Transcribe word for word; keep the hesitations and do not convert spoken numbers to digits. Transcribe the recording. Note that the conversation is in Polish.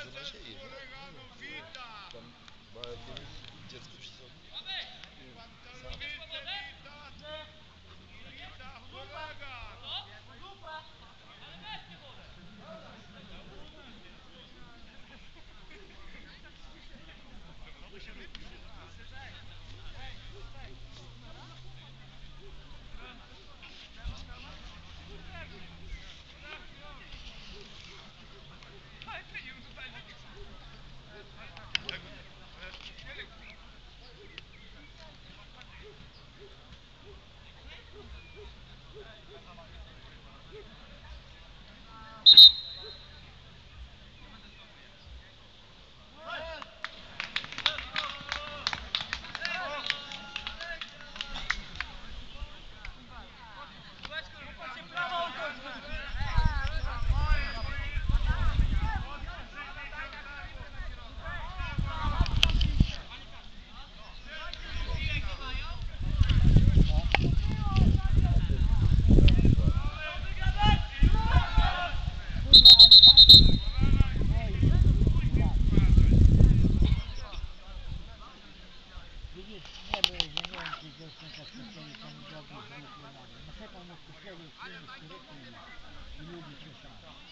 bardzo nadziei, nie? Tam małe dziecko przy sobie. Widzisz, nie było, że nie wiem, czy dziewczynka specjalnie tam zrobić z ruchu. Na przykład na specjalnie filmy z kurykiem i ludzie cieszą.